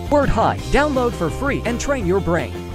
wordhike, download for free and train your brain.